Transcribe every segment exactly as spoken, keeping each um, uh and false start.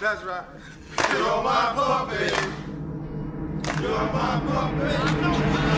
That's right. You're my puppet. You're my puppet.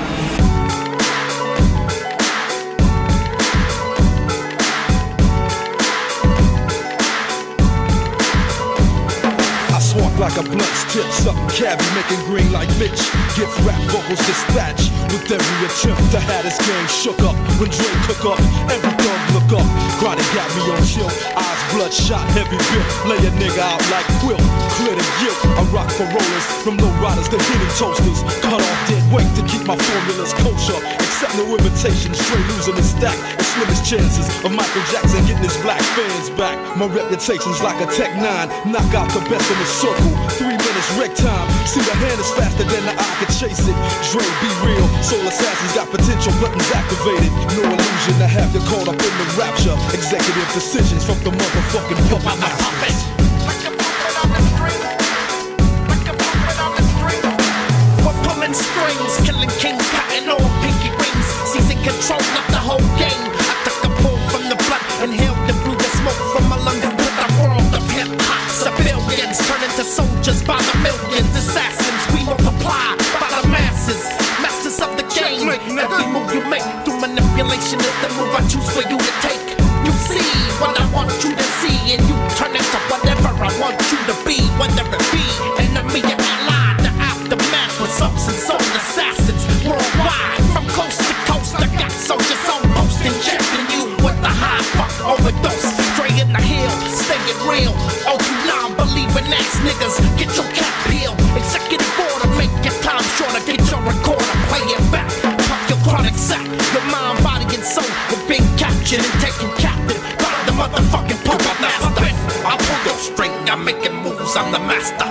Walk like a blunt's tip, sucking cabbie, making green like Mitch. Gift rap vocals dispatch with every attempt to have this game shook up. When Dre cook up, every thug look up. Grinding got me on chill, eyes bloodshot, heavy built. Lay a nigga out like quilt, clear the guilt. I rock for rollers, from low riders to hitting toasters. Cut off dead weight to keep my formulas kosher. Accept no imitation, straight losing the stack. The slimmest chances of Michael Jackson getting his black fans back. My reputation's like a Tech nine, knock out the best in the circle. Three minutes wreck time. See the hand is faster than the eye can chase it. Dre, be real. Soul assassins got potential buttons activated. No illusion to have you caught up in the rapture. Executive decisions from the motherfucking puppet masters. Like a puppet on the string. Like a puppet on the string. We're pulling strings, killing kings, cutting all pinky rings. Seizing control of the whole game. I took a pull from the blood, inhaled and blew the smoke from my lungs. With the world of hip hop, civilians turn into soldiers by the millions. Assassins, we multiply by the masses. Masters of the game. Every move you make through manipulation is the move I choose for you to take. You see what I want you to see, and you turn into whatever I want you to be. Whether it be enemy or ally, the aftermath results in soul assassins worldwide. From coast to coast, I got soldiers on post and champion you with the high fuck overdose. Straight in the hill, staying real. Oh, you non-believing ass niggas, get your cap peeled. Executive order, make your time shorter. Get your recorder, play it back. Pop your chronic sack. Your mind, body, and soul have been captured and taken captive by the motherfucking puppet master. I pull your string, I'm making moves, I'm the master.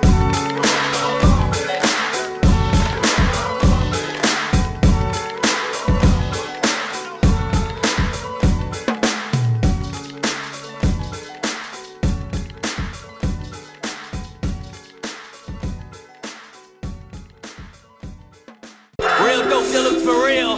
Real dope dealers for real.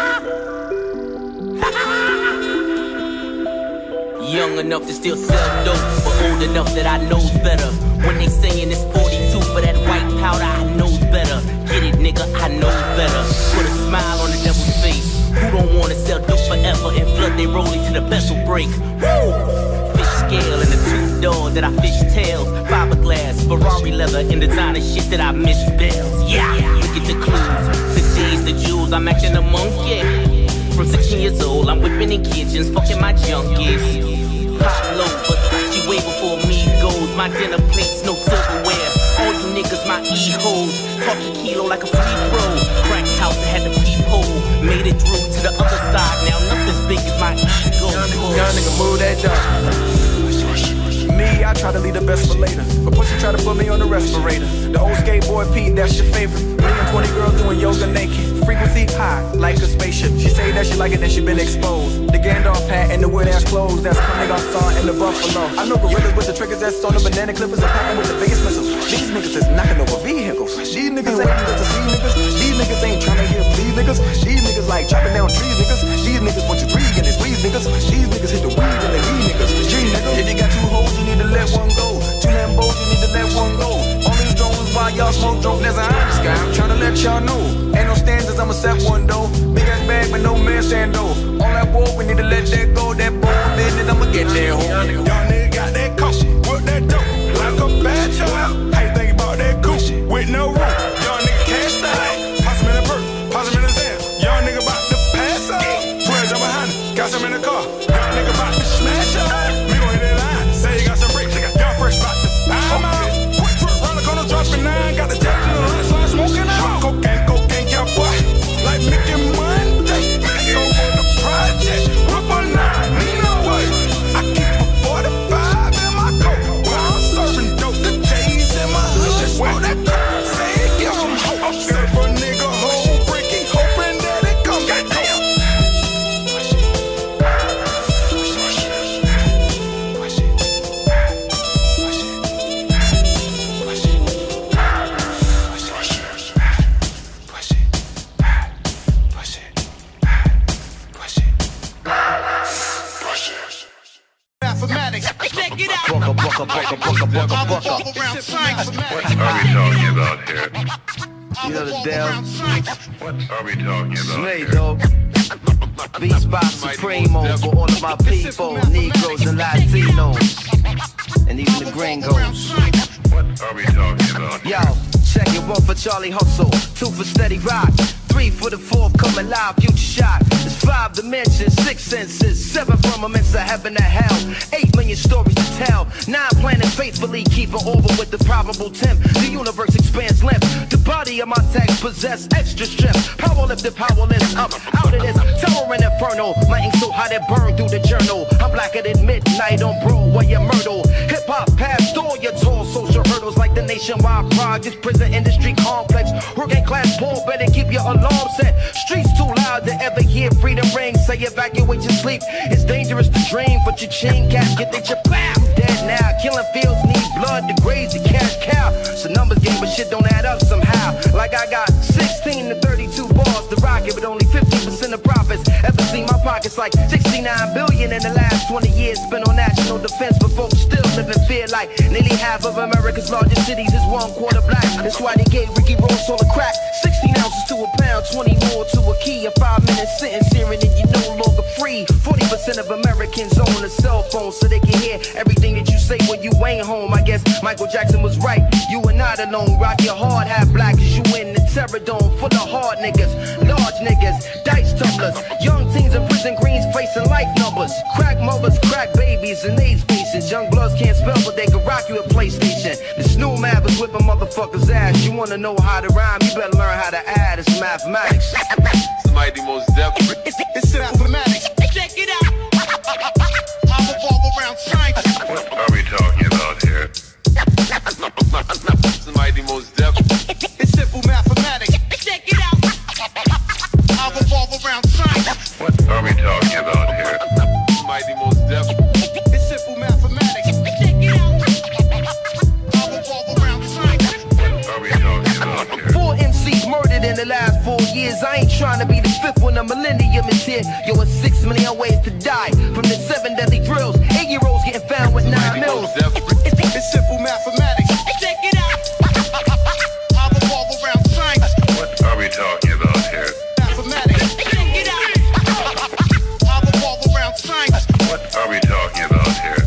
Young enough to still sell dope, but old enough that I knows better. When they saying it's forty-two for that white powder, I knows better. Get it, nigga, I knows better. Put a smile on the devil's face. Who don't wanna sell dope forever and flood they rolling to the bezel break? Woo! Fish scale and the two door that I fish tails. Fiberglass, Ferrari leather, and designer shit that I misspells. Yeah, look at the clues, the D's, the jewels. I'm acting a monkey. From sixteen years old, I'm whipping in kitchens, fucking my junkies. Hot low, Versace way before me goes. My dinner plates, no silverware. All you niggas, my e-hoes. Toss a kilo like a free throw. Crack house that had the peephole. Made it through to the other side. Now nothing's big as my ego. Young nigga, move that down. Me, I try to leave the best for later, but push you try to put me on the respirator. The old skateboard Pete, that's your favorite. Me and twenty girls doing yoga naked. Frequency high, like a spaceship. She say that she like it, then she been exposed. The Gandalf hat and the weird ass clothes that's coming off saw in the buffalo. I know gorillas with the triggers that's on the banana clippers and packing with the biggest missiles. These niggas is knocking over vehicles. These niggas ain't just to see niggas. These niggas ain't trying to hear please niggas. These niggas like chopping down trees niggas. These niggas want you three and they squeeze niggas. These niggas hit the weed and they weed niggas. G niggas. If you got two hoes, you need to let one go. Two Lambos, you need to let one go. All these drones while y'all smoke dope. There's an iron sky. I'm trying to let y'all know. Ain't no standards, I'ma set one though. Big ass bag, but no man stand though. All that woke, we need to let that go. That bold business, I'ma get that home. Young nigga got that coat, with that dope, like a bad child. How you think about that coupe with no roof? Young nigga cashed out, pass him in the perk, pass him in the sand. Young nigga about to pass out, twins up behind him, got him in the car. Young nigga about to smash out, me gon' hit Check it out. Bucka, bucka, bucka, bucka, bucka, bucka. What are we talking about here? You know the deal. What are we talking about Snake, here? dog. Beats by Supremo for all of my people, Negroes and Latinos, and even the gringos. What are we talking about here? Yo, check it, one for Charlie Hustle, two for Steady Rock, three for the fourth coming live, future shot. It's five dimensions, six senses, seven firmaments of heaven and hell, eight million stories to tell, nine planets faithfully keeping order with the probable temp. The universe expands length, the body of my text possess extra strength. Power lifted, powerless, up out of this towering inferno. My ink so hot it burned through the journal. I'm blacker than midnight on Broadway and Myrtle. Hip hop past all your tall social hurdles like the nationwide projects, prison industry complex. Working class poor, better keep your alarm set. Streets too loud to ever hear freedom ring. Say evacuate your sleep. It's dangerous to dream, but your chain casket that you're bam dead now. Killing fields need blood to graze the cash cow. So numbers game, but shit don't add up somehow. Like I got sixteen to thirty-two bars to rock it, but only fifty percent of profits. Ever seen my pockets like sixty-nine billion in the last twenty years spent on national defense, but folks still live in fear like nearly half of America's largest cities is one quarter black. That's why they gave Ricky Ross all the crack. sixteen ounces to a pound, twenty more to a key. A five minute sentence hearing and you're no longer free. forty percent of Americans own a cell phone so they can hear everything that you say when you ain't home. I guess Michael Jackson was right. You are not alone. Rock your hard hat black as you in the terror dome full of hard niggas, large niggas, dice tumblers, young teens in prison greens facing life numbers, crack mothers, crack babies, and AIDS patients. Young bloods can't spell, but they can rock you a PlayStation. This new map is whipping motherfuckers' ass. You wanna know how to rhyme? You better learn how to add. It's mathematics. Somebody most definitely. It's, it's mathematics. Check it out. I revolve around science. What are we talking about here? Somebody most definitely. It's simple mathematics. Check it out. I revolve around science. What are we talking about here? Somebody most definitely. It's simple mathematics. Check it out. I revolve around science. What are we talking about here? Four M Cs murdered in the last four years. I ain't trying to be the fifth when the millennium is here. Yo, it's six million ways to die from the seven deadly drills. Eight year olds getting found with nine mils. It's, it's simple mathematics. Check it out. I revolve around science. What are we talking about here? Mathematics. Check it out. I revolve around science. What are we talking about here?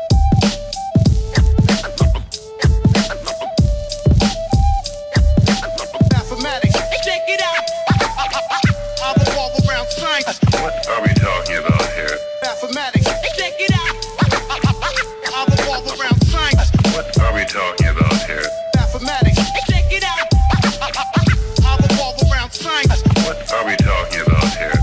Mathematics. Check it out. I revolve around science. What are we talking about here? Mathematics. Check it out. I revolve around science. What are we talking about here? Mathematics. Check it out. I revolve around science. What are we talking about here?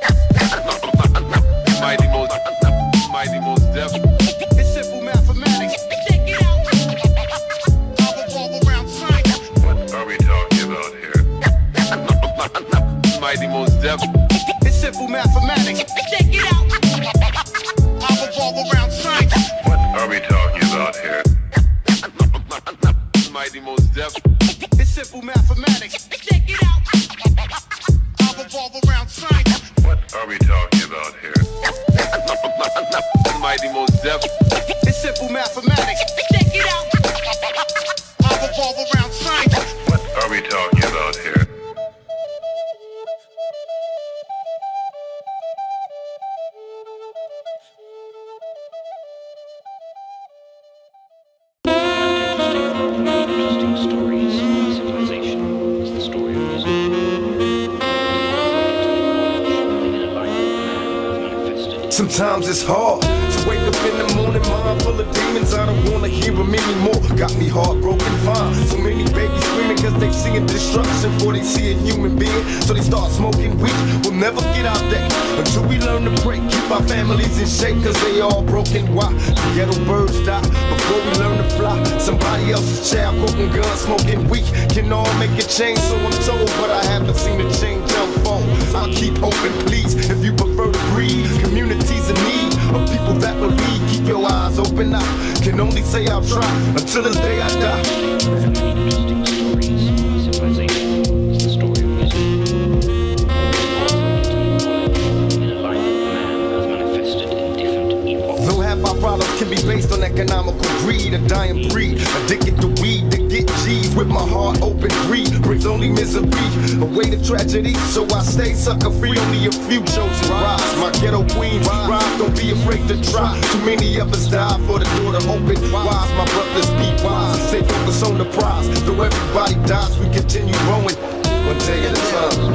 Mighty most, mighty most definitely. It's simple mathematics. Check it out. I revolve around science. What are we talking about here? Mighty most definitely. It's simple mathematics. Check it out. I revolve around science. What are we talking about here? Mighty most definitely. It's simple mathematics. Check it out. I revolve around science. What are we talking about here? Mighty most definitely. It's simple mathematics. Check it out. I revolve around science. What are we talking about here? Sometimes it's hard to wake up in the morning, mind full of demons. I don't wanna hear them anymore. Got me heartbroken, fine. So many babies screaming cause they seeing destruction before they see a human being. So they start smoking weed. We'll never get out there until we learn to break. Keep our families in shape cause they all broken. Why? The ghetto birds die before we learn to fly. Somebody else's child, broken gun, smoking weed. Can all make a change, so I'm told, but I haven't seen a change unfold. I'll keep hoping, please, if you prefer to breathe. Communities in need of people that believe. Keep your eyes open. I can only say I'll try until the day I die. Though half our problems can be based on economical greed, a dying breed, addicted to weed to get G's with my heart open. Greed brings only misery, away to tragedy, so I stay sucker free. Only a few chose to rise. My ghetto queens rise, don't be afraid to try. Too many of us die for the door to open. Wise, my brothers be wise and stay focused on the prize. Though everybody dies, we continue growing one day at a time.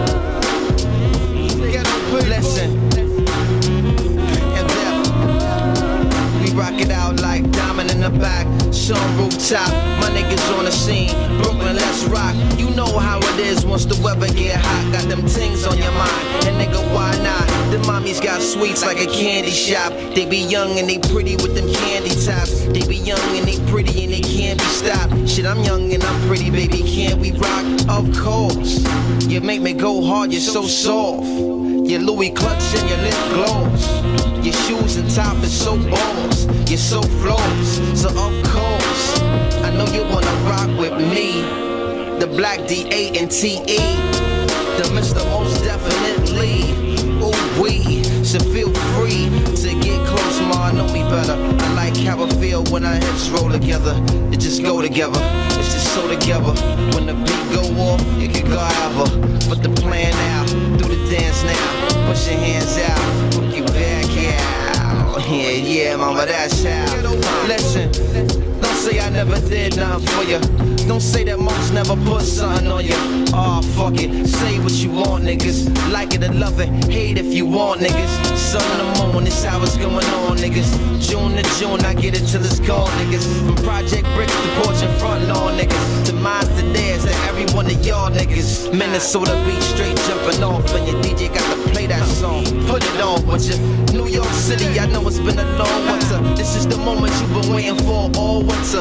Listen, and then we rock it out like diamond in the back. Sun rooftop, my niggas on the scene. Brooklyn, let's rock. You know how it is once the weather get hot. Got them things on your mind, and nigga, why not? The mommies got sweets like a candy shop. They be young and they pretty with them candy tops. They be young and they pretty and they can't be stopped. Shit, I'm young and I'm pretty, baby. Can't we rock? Of course. You make me go hard, you're so soft. Your Louis clutch and your lip gloss. Your shoes and top is so balls. You're so flawless. So of course, I know you wanna rock with me. The Black D A and T E. The Mister Most Definitely. Ooh wee. So feel free to get close, ma. I know me better. I like how I feel when our hips roll together. It just go together. It's just so together. When the beat go off, it can go ever. But the plan now, do the dance now. Push your hands out, put you back out. Yeah, yeah, mama, that's how. Listen, don't say I never did nothing for you. Don't say that most never put something on you. Aw, oh, fuck it, say what you want, niggas. Like it or love it, hate if you want, niggas. Sun in the moon, this how it's going on, niggas. June to June, I get it till it's gone, niggas. From Project Bricks to porch and front lawn, niggas. To mines to theirs, to every one of y'all, niggas. Minnesota beat straight jumping off, and your D J got to play that song. Put it on with you. New York City, I know it's been a long winter. This is the moment you've been waiting for all winter.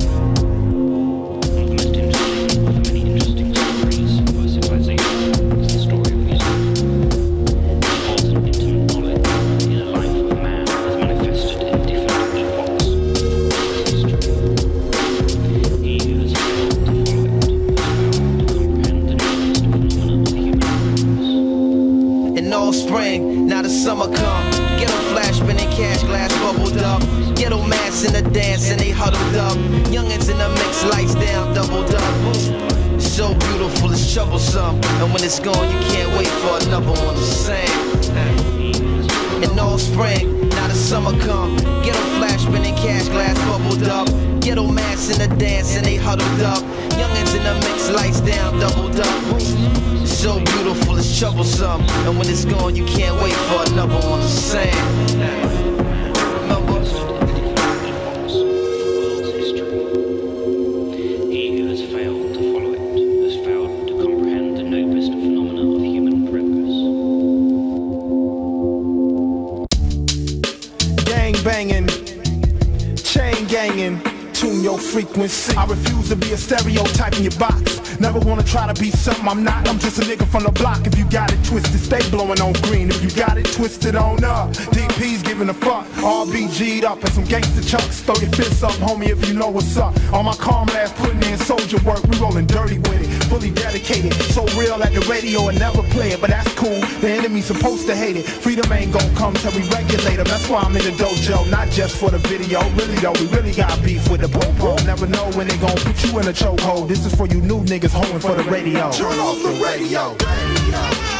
Summer come, ghetto flash spinning cash glass bubbled up. Ghetto mass in the dance and they huddled up. Youngins in the mix, lights down, doubled up. It's so beautiful, it's troublesome. And when it's gone, you can't wait for another one to sing. In all spring, now the summer come. Ghetto flash spinning cash glass bubbled up. Ghetto mass in the dance and they huddled up. Youngins in the mix, lights down, doubled up. So beautiful, it's troublesome. And when it's gone, you can't wait for another one to sing. Remember? He who has failed to follow it has failed to comprehend the noblest phenomena of human progress. Gang banging, chain ganging, tune your frequency. I refuse to be a stereotype in your box. Never wanna try to be something I'm not. I'm just a nigga from the block. If you got it twisted, stay blowing on green. If you got it twisted on up, D P's giving a fuck. R B G'd up and some gangster chunks. Throw your fists up, homie, if you know what's up. All my comrades putting in soldier work. We rolling dirty with it, fully dedicated. So real at the radio and never play it, but that's cool. The enemy's supposed to hate it. Freedom ain't gon' come till we regulate them. That's why I'm in the dojo, not just for the video. Really though, we really got beef with the popo. Never know when they gon' put you in a chokehold. This is for you new niggas holding for the radio. Turn off the radio. Radio.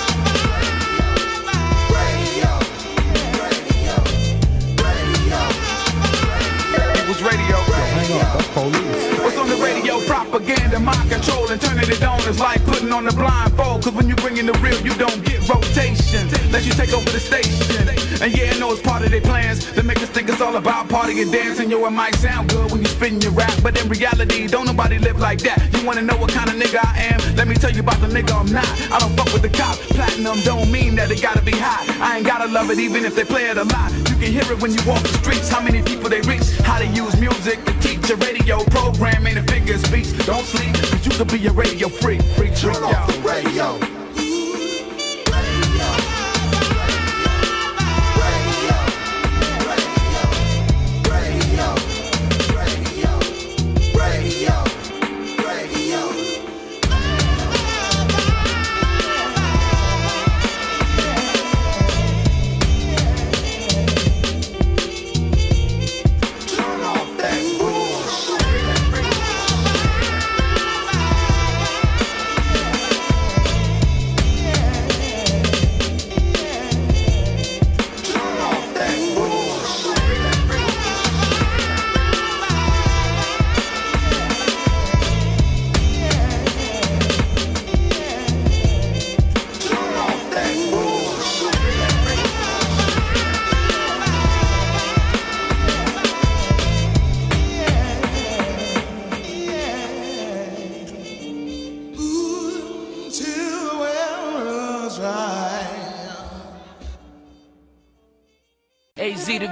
Radio. Radio. Radio. It was radio. Hang on, that's police. What's on the radio? Propaganda, mind control, and turning it on is like putting on the blindfold. Cause when you bring in the real, you don't get rotation. Let you take over the station. And yeah, I know it's part of their plans to make us think it's all about party and dancing. Yo, it might sound good when you spitting your rap, but in reality, don't nobody live like that. You wanna know what kind of nigga I am? Let me tell you about the nigga I'm not. I don't fuck with the cops. Platinum don't mean that it gotta be hot. I ain't gotta love it even if they play it a lot. You can hear it when you walk the streets. How many people they reach? How they use music to teach a radio program ain't a figure of speech. Don't sleep, cause you could be a radio freak. Freak, freak, Turn off the radio.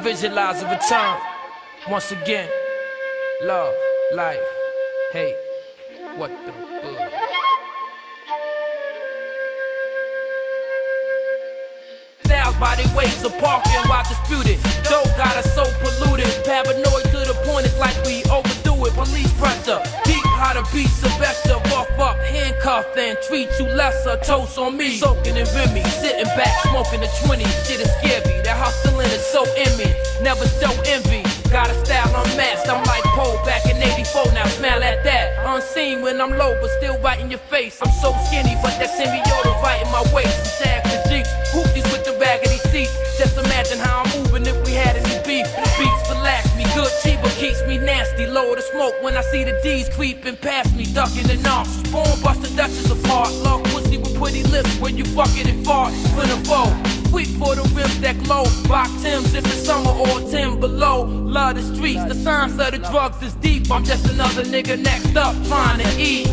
visualize a return. Once again, love, life, hate, what the fuck? Styles by their ways of parking while disputed. Dope got us so polluted. Paranoid to the point it's like we overdo it. Police pressure, deep how to beat Sylvester. Rough up, handcuffed and treat you lesser. Toast on me, soaking in Remy. Sitting back, smoking the twenty. Shit is scary, that hustling is so in me. Never show envy, got a style unmatched. I'm like Poe back in eighty-four, now smell at that. Unseen when I'm low, but still right in your face. I'm so skinny, but that semiota's right in my waist. Shag the Jeeps, hoopies with the raggedy seats. Just imagine how I'm moving if we had any beef. Beats relax me, good cheaper keeps me nasty. Lower the smoke when I see the D's creeping past me, ducking the knobs. Born busting Dutchess apart. Love pussy with pretty lips when you fuck it and fart. Put a foe. Sweet for the rims that glow. Rock Timbs if it's summer or ten below. Love the streets, the science of the drugs is deep. I'm just another nigga next up trying to eat.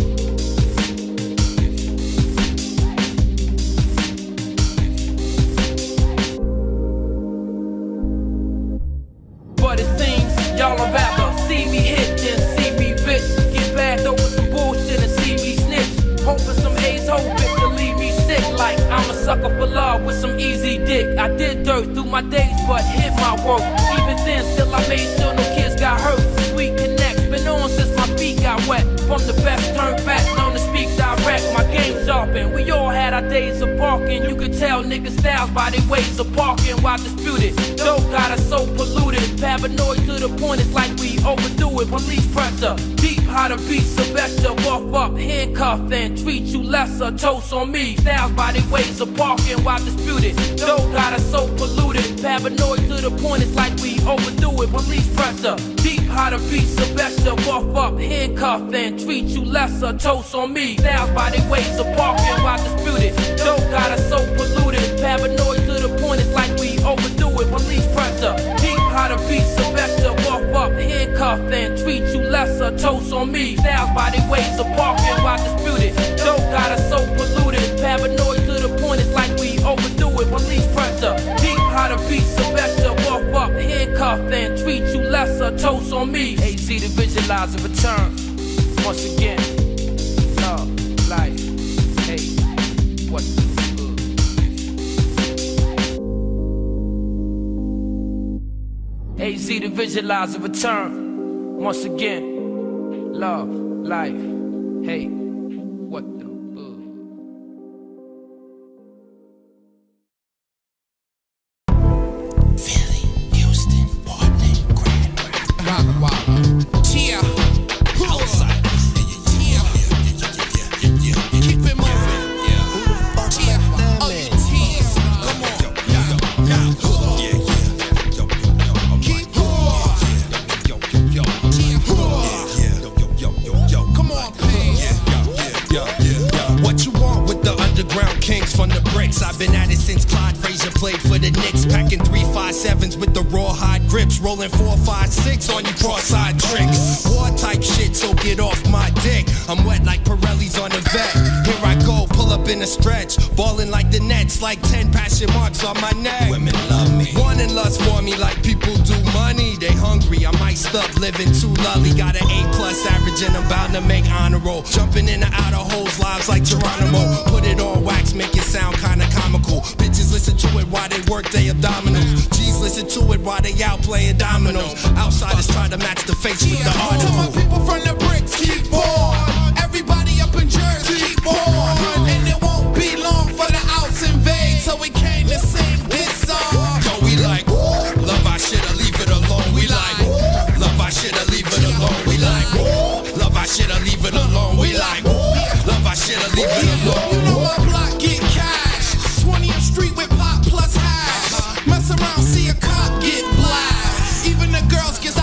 But it seems y'all would rather see me hit than see me rich. Get bagged over some bullshit and see me snitch. Hoping some A's hope it to leave me sick. Like I'm a sucker for love with some easy dick. I did dirt through my days but hit my work. Even then still I made sure no kids got hurt. Sweet connects been on since my feet got wet. From the best turn back, known to speak direct. My game sharpened, we all had our days of parking. You could tell niggas styles by their ways of parking while disputed. Dope got us so polluted. Paranoid to the point it's like we overdo it. Police pressure, deep how to beat Sylvester. Rough up, handcuffed and treat you lesser. Toast on me, styles by their ways of parking while disputed. Dope got us so polluted. Paranoid to the point it's like we overdo it. Police pressure, deep how to beat Sylvester. Rough up, handcuffed and treat you lesser. Toast on me, styles by their ways of parking while disputed. Dope got us so polluted. Paranoid to the point it's like we overdo it. Police pressure, deep how to beat Sylvester. Rough up, handcuffed and treat you lesser. Toast on me, styles by their ways of parking while disputed. Dope got us so polluted. Paranoid to the point it's like we overdo it. Police pressure, deep how to beat Sylvester. Rough up, handcuffed and treat you lesser. Toast on me. A Z to visualize a return. Once again, love, life, hate, what the fuck? A Z to visualize a return. Once again, love, life, hate, what the fuck? Philly, Houston, Portland, Grand Rapids, Walla, Chia, outside. Keep it moving. Chia, oh yeah, tears. Come on, now, now, yeah, yeah. Keep going. Come on, please. What you want with the underground kings from the bricks? I've been at it since Clyde Frazier played for the Knicks. Packing three five sevens with the rawhide grips. Rolling four five six on you cross-eyed tricks. War type shit, so get off my dick. I'm wet like Pirelli's on a vet. Here I go, pull up in a stretch. Balling like the Nets, like ten passion marks on my neck. Women love me. Wanting lust for me like people do money. They hungry, I might stop living too lully. Got an A plus average and I'm bound to make honor roll. Jumping in and out of hoes, lives like Geronimo. Put it on wax, make it sound kinda comical. Bitches listen to it while they work their abdominals. G's listen to it while they out playing dominoes. Outsiders try to match the face with the article. To my people from the bricks, keep on. Everybody up in Jersey, keep on. And it won't be long for the outs invade, so we came to sing this song. Yo, we like, love our shit or leave it alone. We like, love our shit or leave it alone. We like, love our shit or leave it alone. We like, love our shit or leave it alone. You know my block get cash. twentieth Street with pop plus hash. Mess around, see a cop get blast. Even the girls get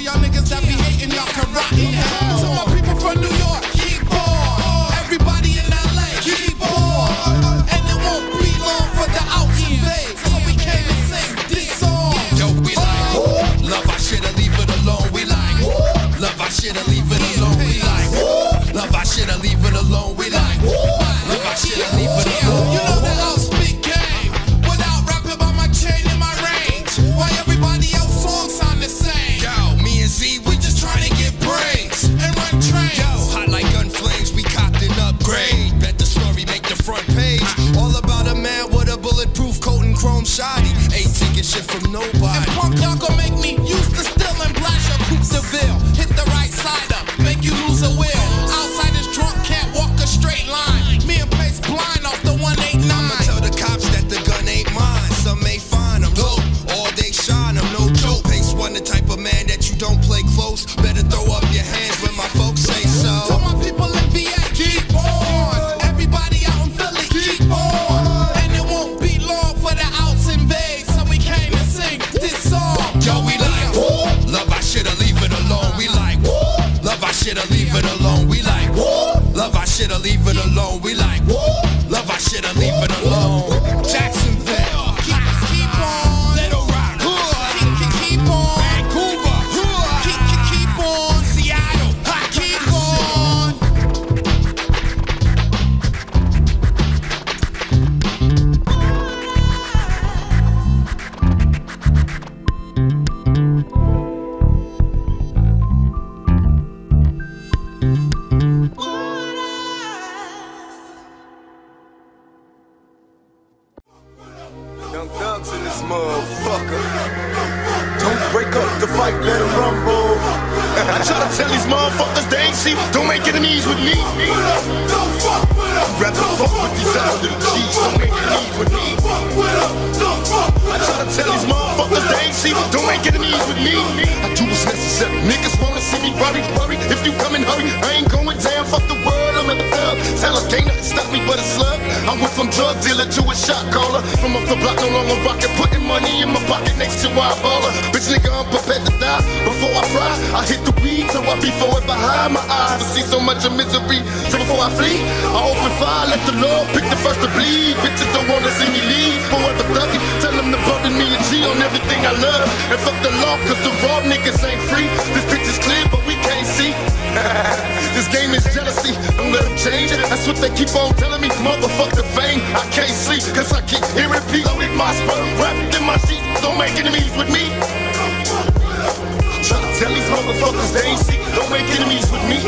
y'all niggas that be hating, y'all can rot in hell. To my people from New York, keep on. Everybody in L A, keep on. And it won't be long for the outs and babes, so we came to sing this song. Yo, we like, love, I shoulda leave it alone. We like, love, I shoulda leave it alone. We like, love, I shoulda leave it alone. We like, love, I shoulda leave it alone. You know that I'll speak game without rapping about my chain and my range. Why everybody else songs sound the same? Yo, me and Z, we just trying to get brains and run trains. Yo, hot like gun flames, we copped an upgrade. Bet the story make the front page. All about a man with a bulletproof coat and chrome shoddy. Ain't taking shit from nobody. And punk y'all gon' make me use the still and blast your Coupe de Ville. Hit the right side up, make you lose a will. Outsiders drunk can't walk a straight line. Me and Pace blind off the one eighty-nine. I'ma tell the cops that the gun ain't mine. Some may find them low, all they shine them, no joke. Pace one the type of man that you don't play close. Better throw up your hands when my folks say so. To my people in V A, keep on. Everybody out in Philly, keep on. And it won't be long for the outs invade, so we came to sing this song. Yo, we like, love, I shoulda leave it alone. We like, love, I shoulda leave it alone. We like, love, I shoulda leave it alone. We like, love, I shoulda leave it alone. Jacksonville, keep, keep on. Little Rock, keep, keep, keep on. Vancouver, keep, keep, keep on. Seattle, keep on. Young thugs in this motherfucker. Don't break up the fight, let it rumble. I try to tell these motherfuckers they ain't see. Don't make enemies with me. Rather fuck with these other little G's. Don't make enemies with me. I try to tell these motherfuckers they ain't see. Don't make enemies with me. I do what's necessary. Niggas wanna see me worry, worry. If you come and hurry, I ain't going down. Fuck the world, I'm a thug. Tell her can't nothing stop me but a slug. I went from drug dealer to a shot caller. From off the block, no longer rockin', putting money in my pocket next to a baller. Bitch nigga, I'm prepared to die. Before I fry, I hit the weed, so I be forever high. My eyes to see so much of misery. So before I flee, I open fire, let the Lord pick the first to bleed. Bitches don't wanna see me leave. Forever thuggin', tell them to burden me a G on everything I love. And fuck the law, cause the raw niggas ain't free. This bitch is clear, but we can't see. This game is jealousy, don't let them change it. That's what they keep on telling me, motherfucker vain. I can't sleep, cause I keep hearing people with my sperm wrapped in my sheets. Don't make enemies with me. I try to tell these motherfuckers they ain't see. Don't make enemies with me.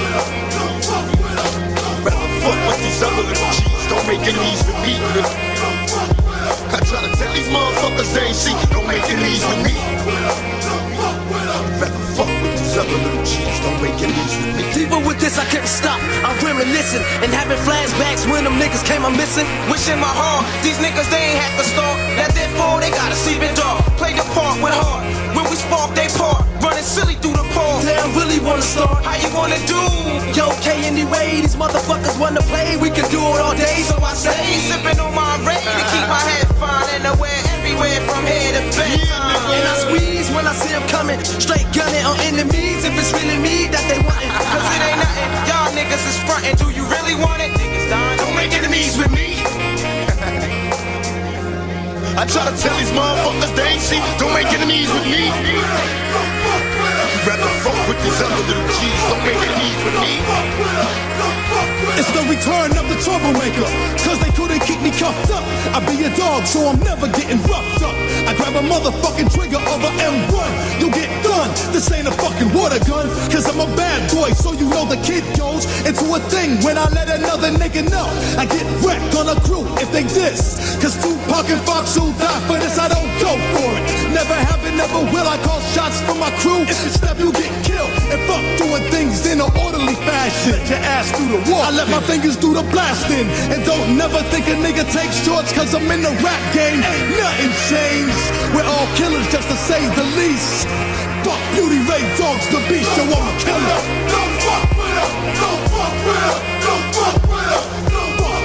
Rather fuck with these other little G's. Don't make enemies with me. I try to tell these motherfuckers they ain't see. Don't make enemies with me. Rather fuck with these other little G's. Don't make enemies with me. Deeper with this, I couldn't stop. I'm reminiscing and having flashbacks when them niggas came I'm missing. Wishing my heart, these niggas they ain't have to start. That therefore they gotta sleep in dark. Play the part with heart. When we spark, they part. Running silly through the pole. Damn, really wanna start? How you wanna do? Yo, K anyway, these motherfuckers wanna play. We can do it all day, so I say, sipping on my rain to keep my head fine and aware everywhere from here to bedtime. And I squeeze when I see them coming, straight gunning on enemies. If it's really me that they wantin', cause it ain't nothing. Y'all niggas is frontin'. Do you really want it? Niggas dying. Don't make enemies with me. I try to tell these motherfuckers they ain't see. Don't make enemies with me. Rather fuck with these other little G's. Don't make enemies with me. It's the return of the troublemaker, cause they couldn't keep me cuffed up. I be a dog, so I'm never getting roughed up. I grab a motherfucking trigger of a M one. You get done, this ain't a fucking water gun. Cause I'm a bad boy, so you know the kid goes into a thing when I let another nigga know. I get wrecked on a crew if they diss. Cause Tupac and Fox who die for this, I don't go for it. Never have it, never will, I call shots for my crew. If you step, you get killed. And fuck doing things in an orderly fashion. Get your ass through the wall, I let my fingers do the blasting. And don't never think a nigga takes shorts, cause I'm in the rap game. Ain't nothing changed. We're all killers just to say the least. Fuck Beauty Ray Dogs, the beast, yo, I'm a killer. Don't fuck with him, don't fuck with him, don't fuck with him, don't fuck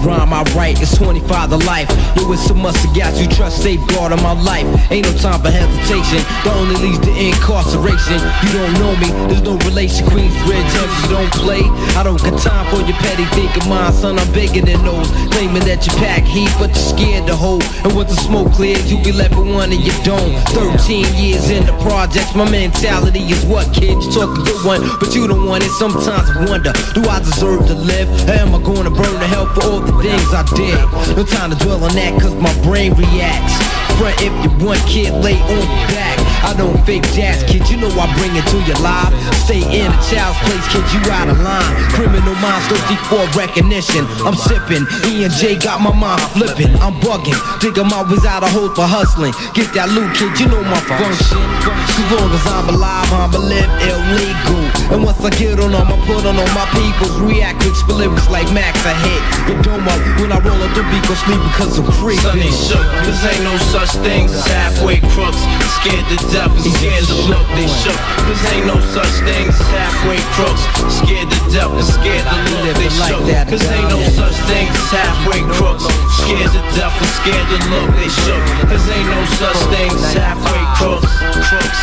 rhyme I write is twenty-five to life. Yo, it's so much to got you trust safeguard on my life. Ain't no time for hesitation, that only leads to incarceration. You don't know me, there's no relation. Queensbridge, you don't play. I don't got time for your petty thinking, mine, son, I'm bigger than those. Claiming that you pack heat, but you're scared to hold. And once the smoke clears, you be left with one in your dome. Thirteen years in the projects, my mentality is what, kid? You talk a good one, but you don't want it. Sometimes I wonder, do I deserve to live? Or am I going to burn to hell for all the things I did? No time to dwell on that, cause my brain reacts. Front if you want, kid, lay on your back. I don't fake jazz, kid, you know I bring it to your live. Stay in a child's place, kid, you out of line. Criminal minds thirsty for recognition. I'm sipping, E and J got my mind flipping. I'm bugging, think I'm always out of hope for hustling. Get that loot, kid, you know my function. As long as I'm alive, I'ma live illegal. And once I get on them, I put on all my peoples. React quick for lyrics like Max, I hit the dome up when I roll up the beat, go sleep because I'm free. Sonny shook, cause ain't no such things as halfway crooks. Scared to death and scared to look, they shook. Cause ain't no such things as halfway crooks. Scared to death and scared to look, they shook. Cause ain't no such things as halfway crooks. Scared to death and scared to look, they shook. Cause ain't no such things as halfway crooks. Crooks.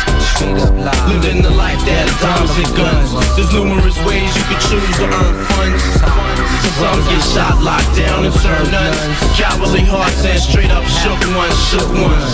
Living the life that is diamonds and guns. There's numerous ways you can choose to earn funds. Some get shot, locked down, and serve nuns. Cowardly hearts and straight up shook ones, shook ones.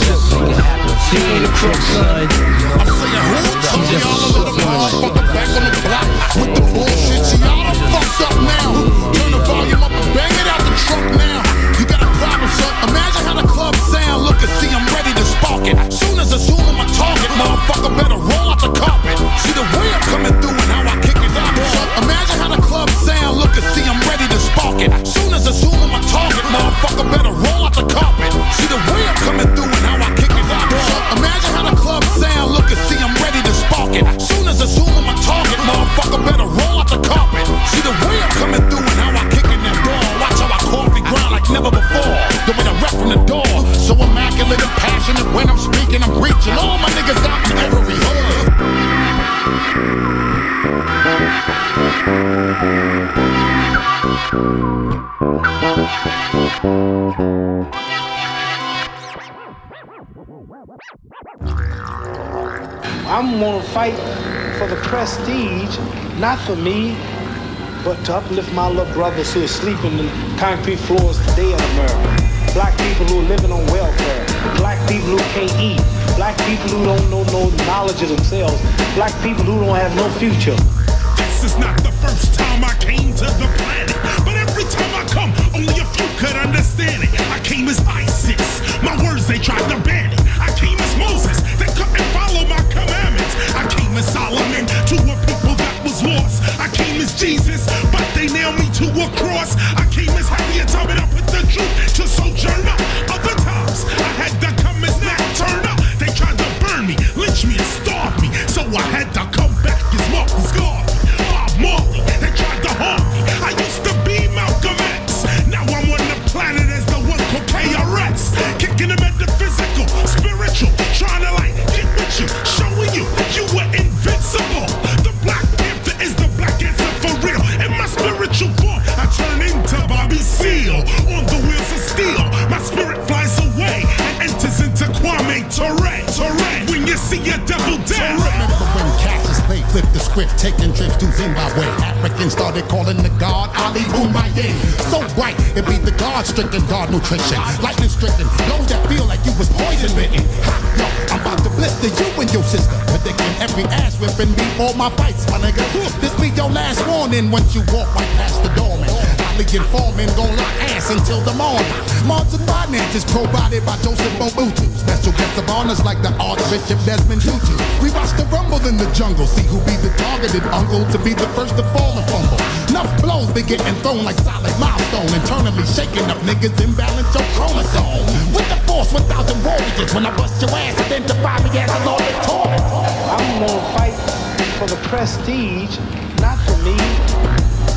He ain't a crook, son. I'm saying who told y'all to let a motherfucker back on the block with the bullshit? Y'all done fucked up now. Turn the volume up and bang it out the truck now. You got a problem, son? Imagine how the club sound. Look and see, I'm ready to spark it. Soon as I zoom on my target, motherfucker better roll out the carpet. See the way I'm coming through and how I kick it out. Son, imagine how the club sound. Look and see, I'm ready to spark it. Soon as I zoom on my target, motherfucker better roll out the carpet. See the way I'm coming through and how I kick it out. Son, imagine how the club sound. Look and see, I'm ready to spark it. Soon as I zoom on my target, motherfucker better roll out the carpet. See the way I'm coming through and how I kick in that door. Watch how I coffee grind like never before. The way I rap from the door, so immaculate and passionate. When I'm speaking, I'm reaching all my niggas out in every hood. I'm gonna fight for the prestige, not for me, but to uplift my little brothers who are sleeping in concrete floors today in America. Black people who are living on welfare. Black people who can't eat. Black people who don't know no knowledge of themselves. Black people who don't have no future. This is not the first time I came to the planet, but every time I come, only a few could understand it. I came as ISIS. My words, they tried to ban it. I came as Moses. They couldn't follow my commandments. I came as Solomon to a people that was lost. I came as Jesus, but they nailed me to a cross. I came as Harriet Tubman up with the truth to sojourner. Other times, I had to come as Nat Turner. They tried to burn me, lynch me, and starve me. So I had to come back as Marcus Garvey, Bob Marley. They tried to harm me. I used to be Malcolm X. Now I'm on the planet as the one called K R S. Kicking the metaphysical, spiritual, trying to like get with you, showing you you were invincible. The Black Panther is the black answer for real. In my spiritual form, I turn into Bobby Seale on the wheels of steel. My spirit flies away and enters into Kwame Ture. Ture. When you see a devil down. Remember when Cassius Clay flipped the script, taking trips to Zimbabwe. Africans started calling the god Ali Boumaier. So bright, it be the God-stricken God nutrition. Lightning stricken, those that feel like you was poison bitten. Yo, I'm about to blister you and your sister. Predicting every ass whipping before my fights, my nigga. This be your last warning once you walk right past the doorman. Alien foreman gon' lock ass until the morning. Mods and finances provided by Joseph Mobutu. Special guests of honors like the Archbishop Desmond Tutu. We watch the rumble in the jungle, see who be the targeted uncle to be the first to fall and fumble. Enough blows be getting thrown like solid milestone. Internally shaking up niggas, imbalance your chromosome. With the force, one thousand warriors. When I bust your ass, identify me as a Lord of Torment. I'm gonna fight for the prestige, not for me,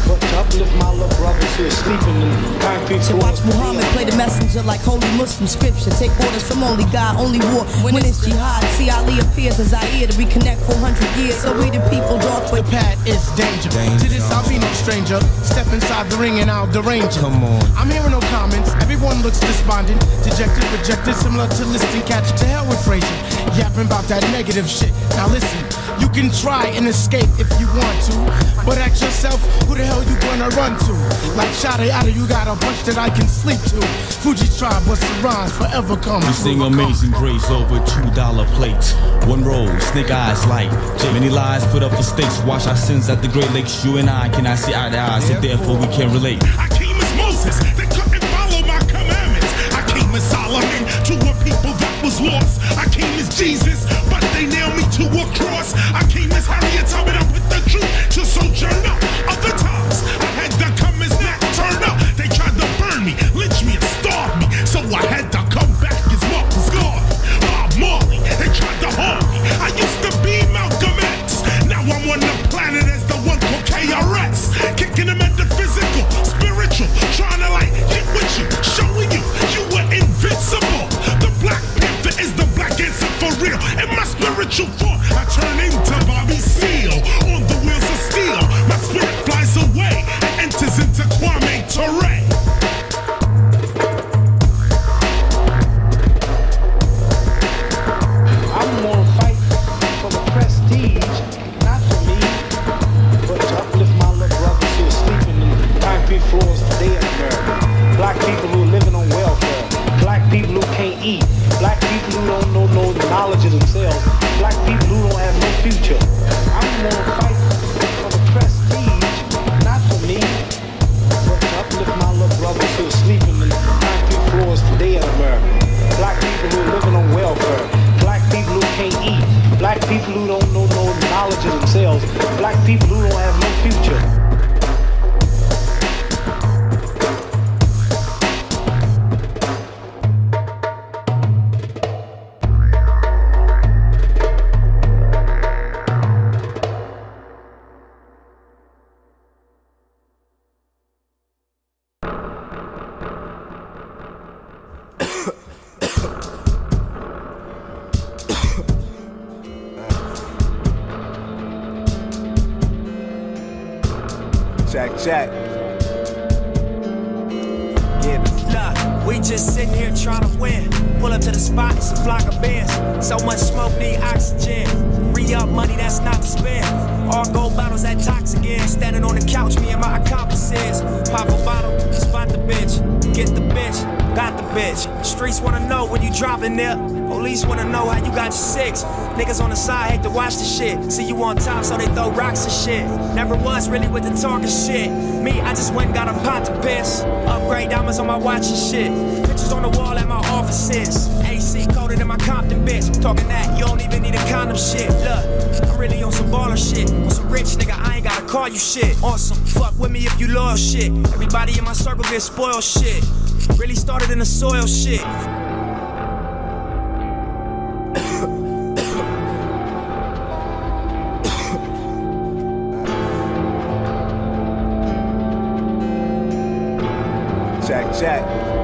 but to uplift my little brothers who are sleeping in concrete To floors. watch Muhammad play the messenger like holy Muslim scripture. Take orders from only God, only war. When it's jihad, see Ali appears as Zaire to reconnect four hundred years. So we the people talk with the pad is danger. danger. To this I'll be no stranger. Step inside the ring and I'll derange it. Come on. I'm hearing no comments. Everyone looks despondent, dejected, rejected, similar to listing catch. To hell with Frazier, yapping about that negative shit. Now listen, you can try and escape if you want to, but ask yourself, who the hell you gonna run to? Like Shada Yada, you got a bunch that I can sleep to. Fuji tribe, what's the rhyme? Forever come. We sing Amazing Grace over two dollar plates. One roll, snake eyes light. Many lies put up for stakes. Wash our sins at the Great Lakes. You and I cannot see eye to eye, so therefore we can't relate. I came as Moses, they couldn't follow my commandments. I came as Solomon to a people that was lost. I came as Jesus, but they nailed me to a cross. I came as Harriet Tubman up with the truth to sojourner. Other times I had to come as Nat Turner. They tried to burn me, lynch me, and starve me, so I had to come back as Marcus Garvey, Bob Marley. They tried to harm me. I used to be Malcolm X. Now I'm on the planet as the one called K R S, kicking them at the physical, spiritual, trying to like get with you, showing you you were invincible. The Black Panther is the black answer for real. In my spiritual form, I turn into Bobby Seale on the wheels of steel. My spirit flies away and enters into Kwame Ture. I'm gonna fight for the prestige, not for me, but to uplift my little brothers who are sleeping in concrete floors today in America. Black people who are living on welfare. Black people who can't eat. Black people who don't know no knowledge of themselves. Black people who don't have no future. I'm gonna fight for the prestige, not for me, but to uplift my little brothers who are sleeping in concrete floors today in America. Black people who are living on welfare. Black people who can't eat. Black people who don't know no knowledge of themselves. Black people who don't have no future. Jack, Jack. Get it. Look, we just sitting here trying to win. Pull up to the spot, it's a flock of bands. So much smoke, need oxygen. Re-up money, that's not to spend. All gold bottles at Tox again. Standing on the couch, me and my accomplices. Pop a bottle, spot the bitch. Get the bitch, got the bitch. Streets wanna know when you dropping there. Police wanna know how you got your six. Niggas on the side hate to watch the shit. See you on top, so they throw rocks and shit. Never was really with the talking shit. Me, I just went and got a pot to piss. Upgrade diamonds on my watch and shit. Pictures on the wall at my offices. A C coded in my Compton bitch. Talking that, you don't even need a condom shit. Look, I'm really on some baller shit. On some rich nigga, I ain't gotta call you shit. On some fuck with me if you loyal shit. Everybody in my circle get spoiled shit. Really started in the soil shit. Jack, Jack.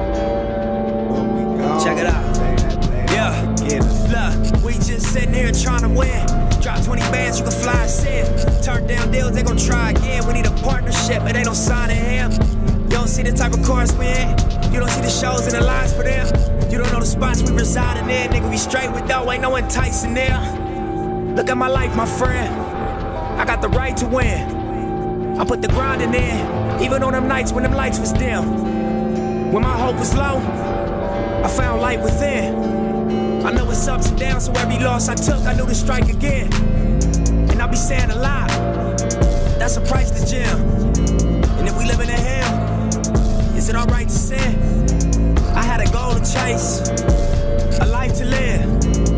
Check it out. Yeah. Look, we just sitting here trying to win. Drop twenty bands, you can fly us in. Turn down deals, they gon' try again. We need a partnership, but they don't sign in here. You don't see the type of cars we in. You don't see the shows and the lines for them. You don't know the spots we residing in. Nigga, we straight with dough, ain't no enticing there. Look at my life, my friend. I got the right to win. I put the grinding in, even on them nights when them lights was dim. When my hope was low, I found light within. I know it's ups and downs, so every loss I took, I knew to strike again. And I'll be saying a lot, that's a price to gym. And if we live in a hell, is it alright to sin? I had a goal to chase, a life to live.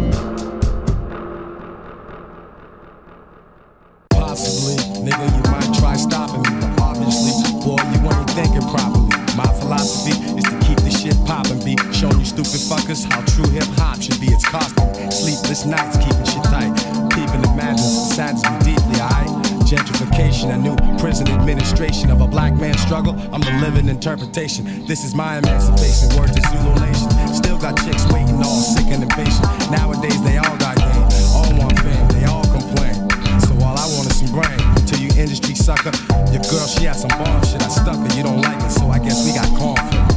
Possibly, nigga, you might try stopping me, but obviously, boy, you ain't thinking properly. My philosophy is to keep the shit poppin', be showing you stupid fuckers how true hip hop should be. It's costing sleepless nights, keeping shit tight, peeping the madness, it saddens me deeply. I Gentrification, a new prison administration of a black man's struggle. I'm the living interpretation. This is my emancipation. Word to Zulu Nation. Still got chicks waiting, all sick and impatient. Nowadays they all got game, all want fame, they all complain. So all I want is some brain. To you industry sucker, your girl she had some bomb shit. I stuck her, you don't like it, so I guess we got conflict.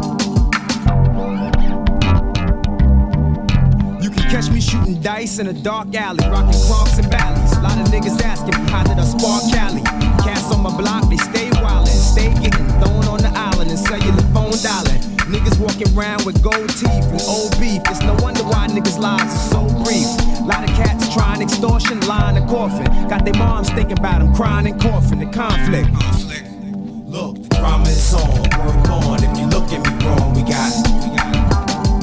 Catch me shooting dice in a dark alley, rocking Clarks and Valleys. A lot of niggas asking me how did I spark Cali. Cats on my block, they stay wildin', stay getting thrown on the island and cellular phone dialing. Niggas walking around with gold teeth and old beef. It's no wonder why niggas' lives are so brief. A lot of cats trying extortion, lying and coffin. Got their moms thinking about them, crying and coughing. The conflict. conflict. Look, the drama is on, work on. If you look at me wrong, we got it. We got it.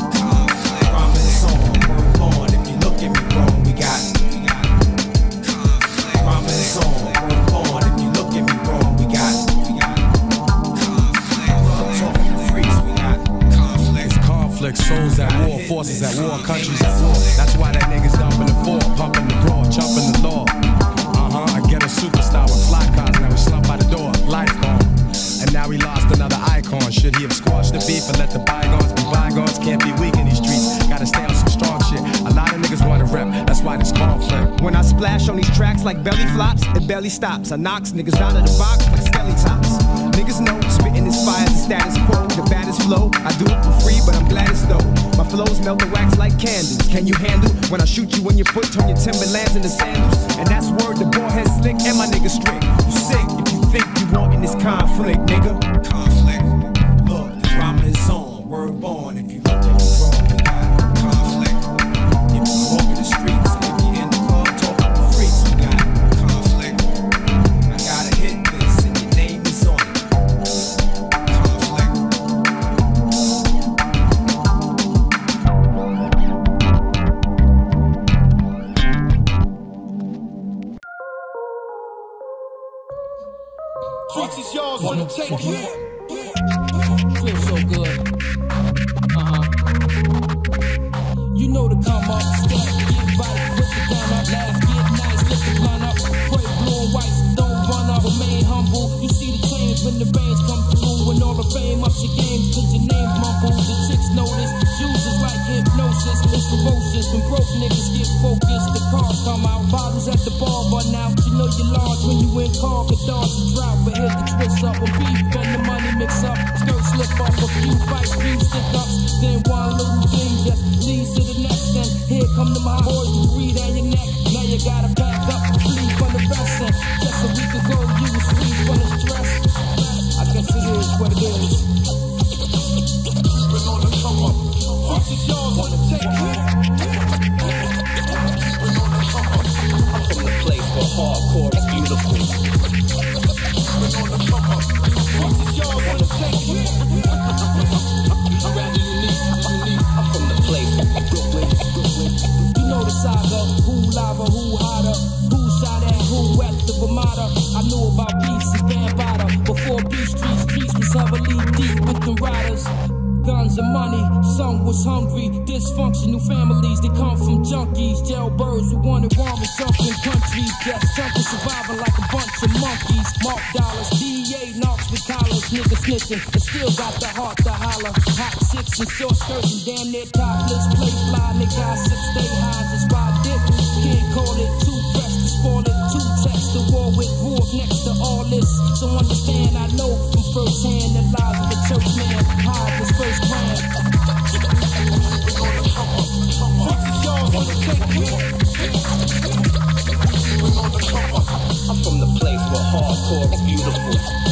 Souls at war, forces at war, countries at war. That's why that niggas dumping the four, pumping the raw, jumping the law. Uh-huh, I get a superstar with fly cars, now we slump by the door, life gone. And now we lost another icon. Should he have squashed the beef and let the bygones be bygones? Can't be weak in these streets, gotta stay on some strong shit. A lot of niggas wanna rep, that's why this conflict. When I splash on these tracks like belly flops, it belly stops. I knocks niggas out of the box like skelly tops. Niggas know, spitting this fire is the status quo, the baddest flow. I do it for free, but I'm glad it's dope. My flows melt the wax like candles. Can you handle when I shoot you in your foot, turn your Timberlands into sandals? And that's word, the ball head slick and my nigga strict. You sick if you think you want in this conflict, nigga. Conflict. Look, the drama is on, word born. If you look at me wrong, we got conflict. If you walk in the streets, if you in the club talking to freaks, we got conflict. I gotta hit this and your name is on it. Streets is yours, wanna take it. Feel so good. Uh-huh. You know to come up, step, get right, put the gun up, laugh, get nice, lift the blunt up, pray blue and white, don't run up, remain humble. You see the change when the rains come through, and all the fame ups your game, cause your name's mumbled. The chicks notice, juice is like hypnosis, it's ferocious. When broke niggas get focused, the cars come out, bottles at the bar run out. You know you're large when you in car, could dodge the drought, but here's the twist up. When beef and the money mix up, skirt slip up, a few fights, few stick ups, then one little thing just leads to the next. And here come the my boys to breathe down your neck. Now you gotta back up, flee from the best. And just a week ago you was free from the stress. I guess it is what it is. Keeping on the come up, streets is yours, wanna take it. Keeping on the come up. I'm from the place where hardcore is beautiful. Keeping on the come up, streets is yours, wanna take it. I'm rather unique, unique. I'm from the place where Brooklyn, Brooklyn. You know the saga, who lava, who hotter, who shot at, who at the Ramada. I knew about beefs and Bambada before beef streets, streets was heavily deep with the riders. Guns and money, some was hungry. Dysfunctional families, they come from junkies. Jailbirds who wanted warming, jumping countries. Just junkies surviving like a bunch of monkeys. Mark dollars, D E A knocks with collars. Niggas snitching, but still got the heart to holler. Hot chicks and short skirts and damn near topless. Play fly, nigga, I sip, stay high, just ride dick. Can't call it too fresh to spoil it. Two text the war with war next to all this. So understand, I know from first hand the lives of the church man. High was first. I'm from the place where hardcore is beautiful.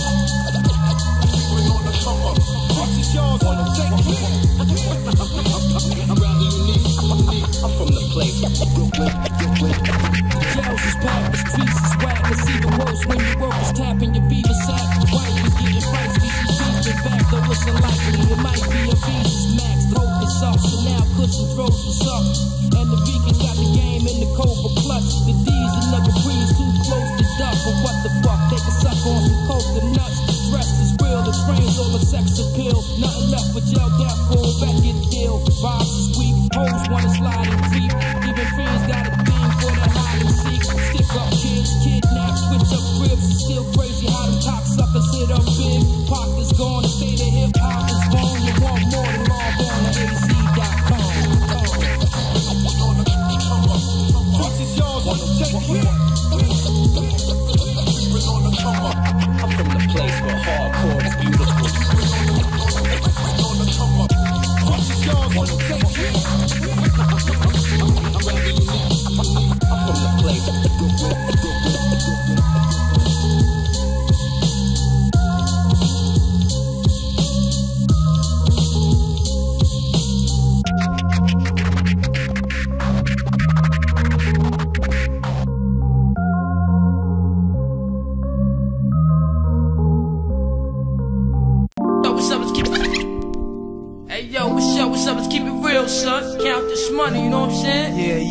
I'm rather unique. I'm from the place where Brooklyn, Brooklyn. Jails is packed, the streets is whack. It's even worse when your work is tapping your beaver sack. Wife is getting feisty, she's beefing back, though it's unlikely. It might be a beast max, hope it's up. So now cushion throws the suck. And the vegans got the game in the Cobra clutch. The D's and never breeze too close to duck. But what the fuck, they can suck on some coconuts. The stress is real, the train's all a sex appeal. Nothing left but jail, death roll, back in deal. Vibes is weak, hoes wanna slide and creep. Even fans got a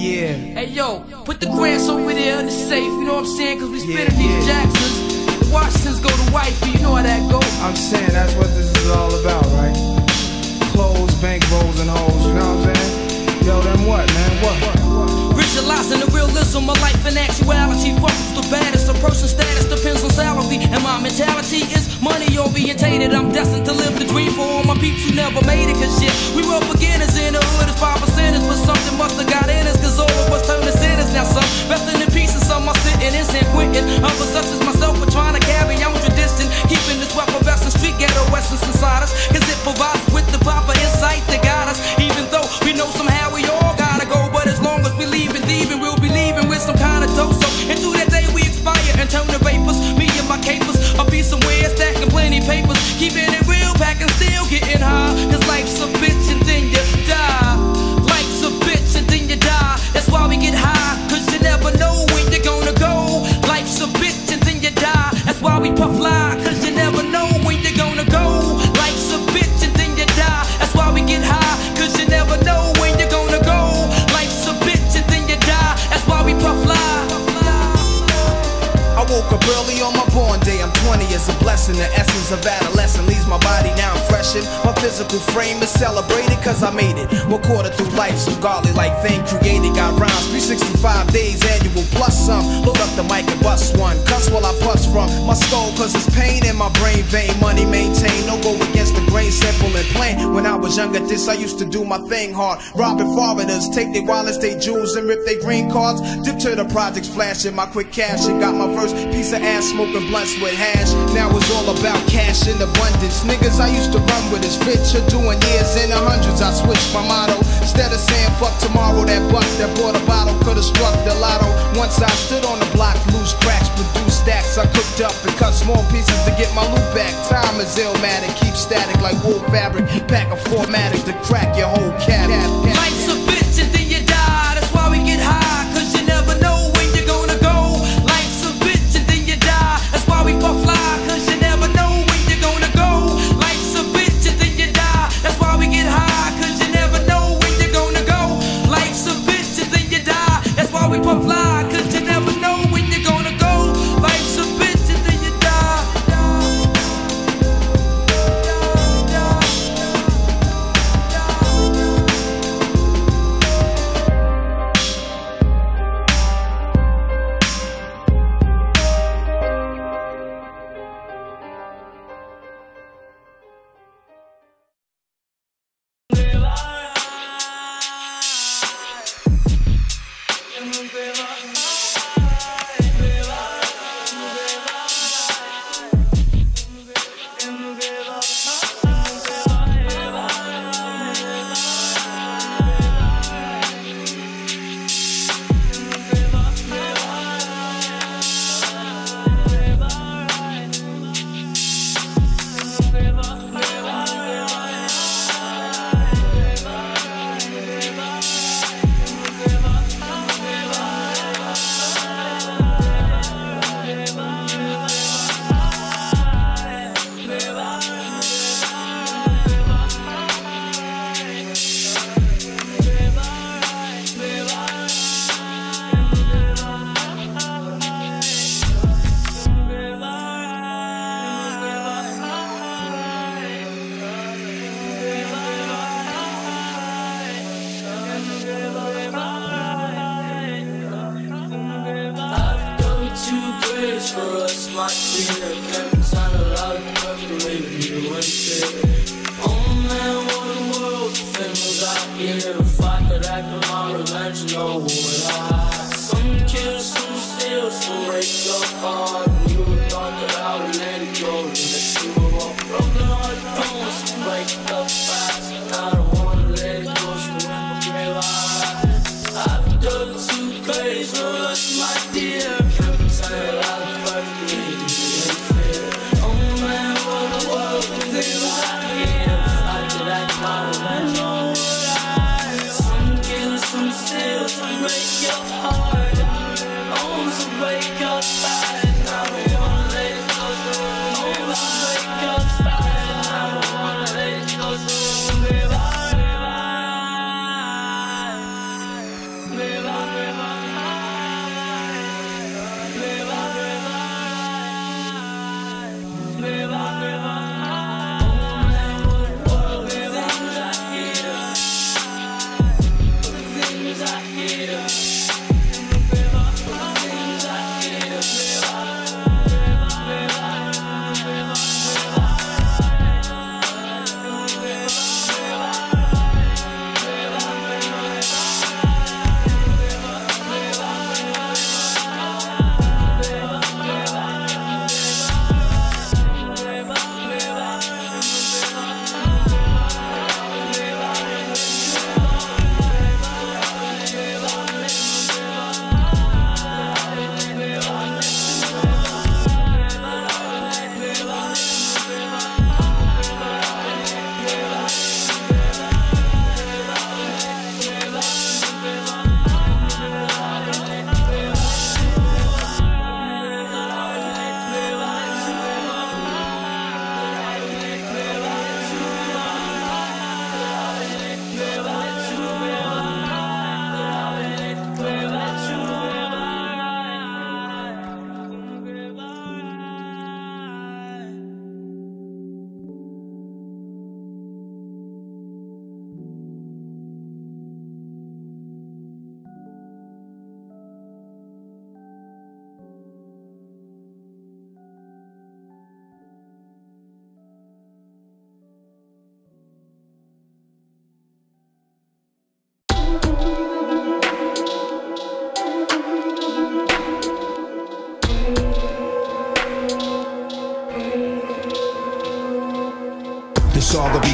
Yeah. Hey yo, put the grants over there in the safe, you know what I'm saying? Cause we Yeah, spinning these yeah. Jacksons. The Washingtons go to wifey, you know how that go. I'm saying that's what this is all about, right? Clothes, bank rolls, and hoes, you know what I'm saying? Yo, then what, man? What? what, what? Visualizing the realism of life and actuality. Fuck who's the baddest. A person's status depends on salary. And my mentality is money orientated. I'm destined to live the dream for all my peeps who never made it. Cause shit, we were beginners in the hood as five percenters. But something must have got in us. Cause all of us turned to sinners. Now some resting in peace and some are sitting in San Quentin. Others such as myself are trying to carry on tradition. Keeping this weapon vest and street ghetto essence inside us. Cause it provides us with the proper insight to guide us. Even though we know somehow we all gotta go. But as long as we leave and thieving, we'll be leaving with some kind of dope. So into that day we expire and turn to vapors. Me and my capers, I'll be somewhere stacking plenty papers. Keeping it real, packing still getting high. Cause life's a bitch and then you die. Life's a bitch and then you die. That's why we get high, cause you never know when you're gonna go. Life's a bitch and then you die. That's why we puff lie, cause you never know when you're gonna go. Life's a bitch and then you die. That's why we get high, cause you never know when you're gonna go. Life's a bitch and then you die. That's why we puff lie. I woke up early on my born day. I'm twenty, it's a blessing. The essence of adolescence leaves my body now I'm freshened. My physical frame is celebrated cause I made it. One quarter through life, some godly like thing created. Got rhymes, three sixty-five days annual plus some. Load up the mic and bust one. Cuss while I bust from my skull cause it's pain in my brain vein. Money maintained, no go against the grain, simple and plain. When I was younger, this I used to do my thing hard. Robbing foreigners, take their wallets, their jewels, and rip their green cards. Dip to the projects, flashing my quick cash and got my first piece of ass smoking blunts with hash. Now it's all about cash in abundance. Niggas I used to run with is richer, doing years in the hundreds. I switched my motto. Instead of saying fuck tomorrow, that buck that bought a bottle could've struck the lotto. Once I stood on the block, loose cracks, produced stacks. I cooked up and cut small pieces to get my loot back. Time is illmatic, keep static like wool fabric. Pack a formatic to crack your whole cat. Life's a bitch and then you die. That's why we get high, cause you never know when you're gonna go. Life's a bitch and then you die. That's why we puff fly, cause you never know when you're gonna go. Life's a bitch and then you die. That's why we get high, cause you never know when you're gonna go. Life's a bitch and then you die. That's why we puff fly, cause you never know when you're gonna go. Life's a bitch and then you die. Crazy for us, my dear.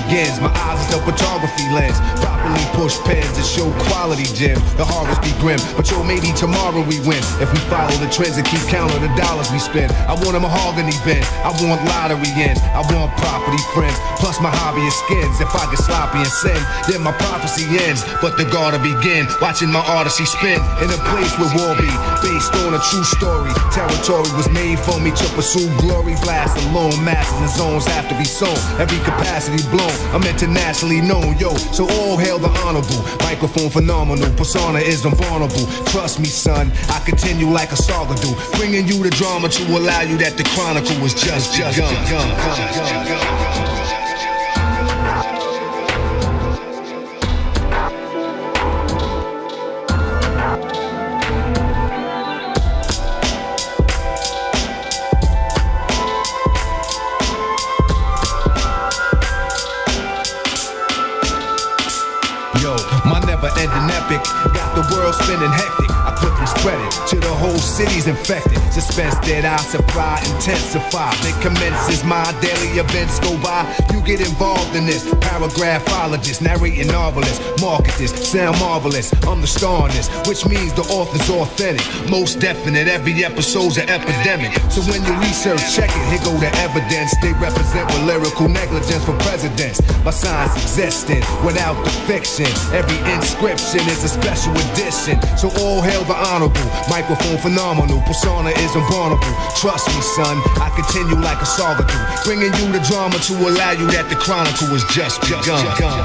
begins. My eyes is the photography lens. Properly push pens and show quality gems. The harvest be grim, but yo, maybe tomorrow we win. If we follow the trends and keep count of the dollars we spend. I want a mahogany bin, I want lottery ends, I want property friends, plus my hobby is skins. If I get sloppy and sin, then my prophecy ends. But the gotta begin, watching my odyssey spin in a place where war be based on a true story. Territory was made for me to pursue glory. Blast alone, masses and zones have to be sown. Every capacity blown, I'm internationally known, yo. So all hail the honorable, microphone phenomenal, persona is unvulnerable. Trust me, son, I continue like a saga do, bringing you the drama to allow you that the chronicle was just just begun. Ending epic, got the world spinning hectic. I quickly spread it to the whole city's infected. Suspense that I supply intensify. It commences, my daily events go by. You get involved in this, paragraphologist, narrating novelist. Market this, sound marvelous. I'm the star in this, which means the author's authentic. Most definite, every episode's an epidemic. So when you research, check it, here go the evidence. They represent with lyrical negligence for presidents. My science existing without the fiction. Every inscription is a special edition. So all hail the honorable, microphone phenomenal, persona is unburnable. Trust me, son, I continue like a saga do, bringing you the drama to allow you that the chronicle was just begun.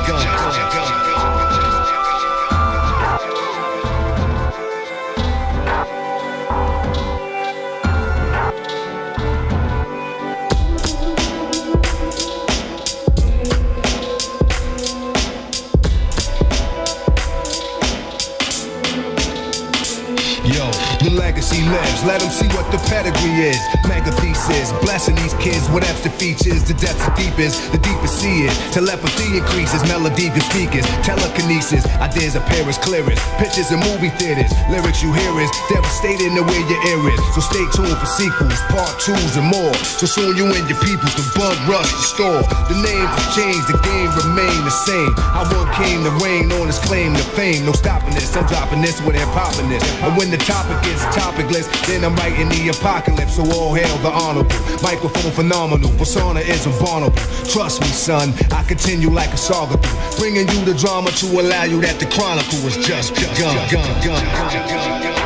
Lives. Let them see what the pedigree is. Mega thesis, blessing these kids with extra features. The depths are deepest, the deepest sea is. Telepathy increases, melody can speak is. Telekinesis, ideas appear as clearest. Pictures in movie theaters, lyrics you hear is devastating the way your ear is. So stay tuned for sequels, part twos and more. So soon you and your peoples can bug rush the store. The names have changed, the game remain the same. How one came to reign on his claim to fame. No stopping this, I'm dropping this when I'm popping this. And when the topic gets topicless, then I'm writing the apocalypse. So all hail the honorable, microphone phenomenal, persona is invulnerable. Trust me, son, I continue like a saga do, bringing you the drama to allow you that the chronicle was just begun. Gun, gun, gun, gun, gun.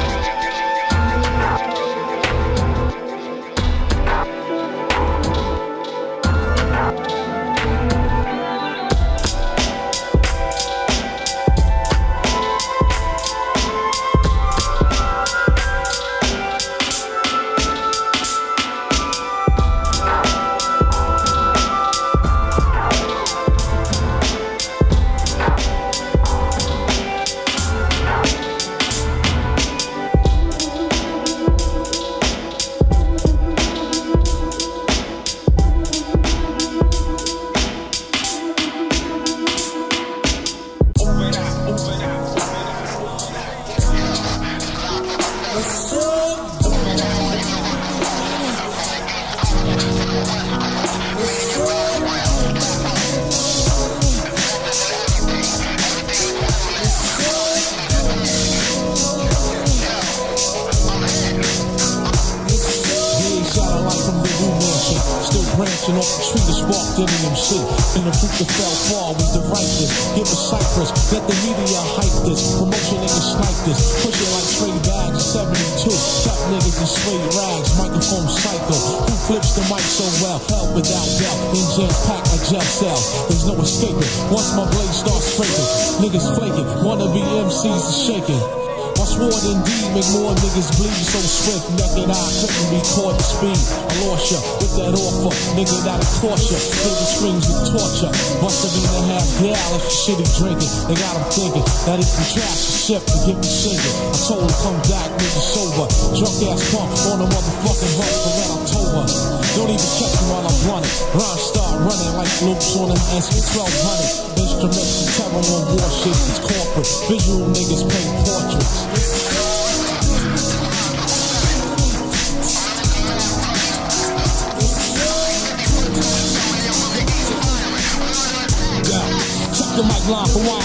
branching off the tree that sparked in M C. And the fruit that fell far was the righteous. Give us Cypress, let the media hype this. Promotion niggas snipe this. Push it like trade bags, seventy-two. Trap niggas in suede rags, microphone psycho. Who flips the mic so well? Hell without doubt. Engines packed like gel cells. There's no escaping. Once my blade starts scraping, niggas flaking. Wannabe M Cs is shaking. My sword indeed make more niggas bleed so swift. Naked eye couldn't record the speed. I lost ya with that offer, nigga that'll cost ya. Nigga screams with torture. Busted in a half gal if the shit he drinking. They got him thinking that he can trash the ship and get me singing. I told him come back, nigga sober. Drunk ass pump on a motherfucking hump for that October. Don't even catch me while I'm running. Rhymes start running like loops on an S twelve hundred. Instruments and terror on warship, it's corporate. Visual niggas paint portraits.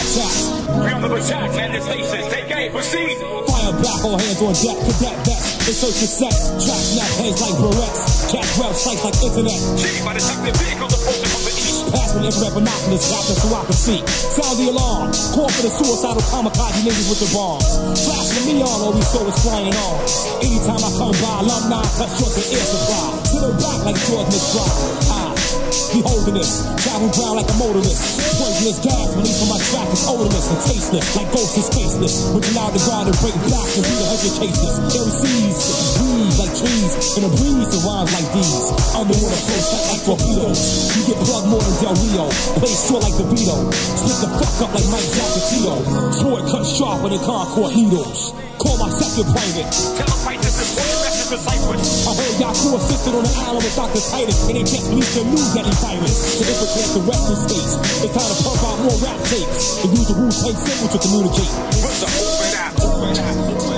attacks. We on the attack, man, this faces, take aim, proceed. Fire back, all hands on deck, cadet vest. They search for sex, trap snap heads like barrettes. Cat grab sites like internet. G by detective vehicles approaching from the east. Pass with infrared binoculars, captain so I can see. Sound the alarm, call for the suicidal kamikaze niggas with the bombs. Flash the neon, all we saw was flying arms. Anytime I come by, alumni touch short the air supply. To the back like Jordan is dry. I be holding this, travel ground like a motorist. Poisonous gas released from my track is odorless and tasteless, like ghosts and spaceless. Which allowed the guard to break blocks and beat a hundred cases. M Cs breathe like trees, and a breeze to rhymes like these. Underwater flows tight like torpedoes. You get plugged more than Del Rio. Play short like the Beto. Split the fuck up like Mike Zapatito. Sword cut sharper than Concord needles. Call my second private. Tell them fight this is one rest of the Cyprus. I heard y'all crew assisted on the island with Doctor Titus, and they just released a new deadly virus to infiltrate the western states. It's time to pump out more rap tapes and use the Wu-Tang symbol to communicate. What's the open app? Open app.